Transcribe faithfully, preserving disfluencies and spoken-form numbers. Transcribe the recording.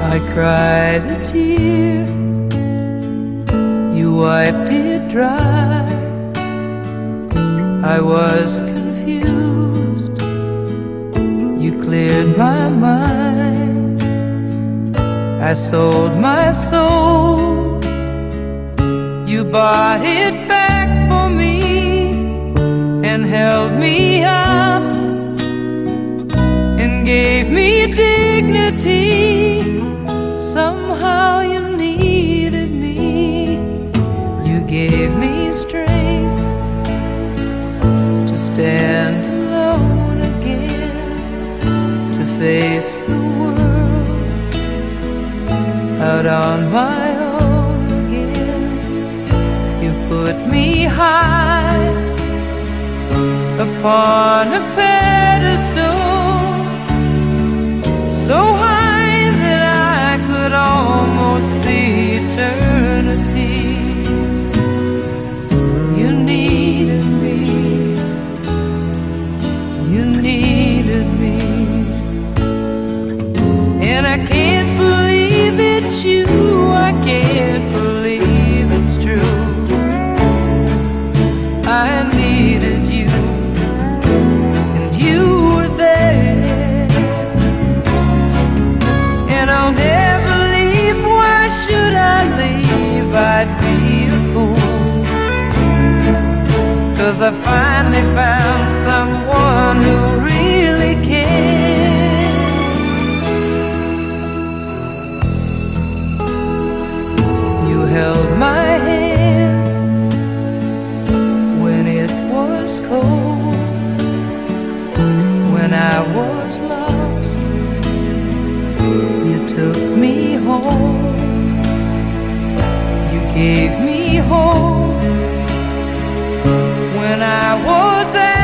I cried a tear, you wiped it dry. I was confused, you cleared my mind. I sold my soul, you bought it back for me and held me up and gave me dignity. Somehow you needed me, you gave me strength to stand alone again, to face the world out on my own again. You put me high upon a pedestal, so high that I could almost see eternity. You needed me, you needed me, and I can't believe it's you, I can't believe it's true. I needed you, and you were there, and I'll never leave. Why should I leave? I'd be a fool, 'cause I finally found someone who really cares. You held my hand when it was cold, when I was lost. You took me home, you gave me hope when I was